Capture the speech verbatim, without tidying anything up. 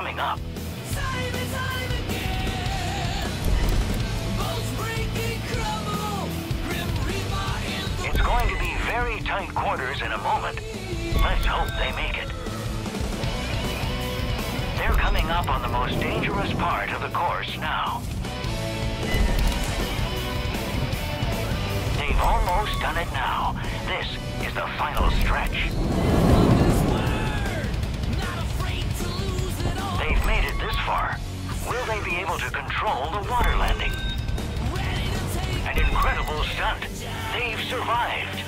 coming up. Time and time again, boats break and crumble, grim reaper in the It's going to be very tight quarters in a moment. Let's hope they make it. They're coming up on the most dangerous part of the course now. They've almost done it now. This is the final stretch. They've made it this far. Will they be able to control the water landing? An incredible stunt. They've survived.